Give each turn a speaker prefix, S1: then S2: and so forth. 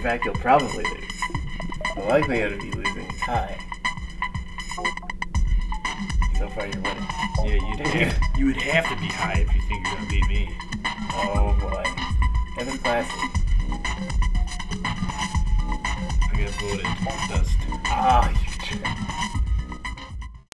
S1: fact, you'll probably lose. The likelihood of you losing is high. So far, you're winning.
S2: Yeah, you would have to be high if you think you're gonna beat me.
S1: Oh boy. Evan Classic.
S2: I got voted dust.
S1: Ah, you jerk.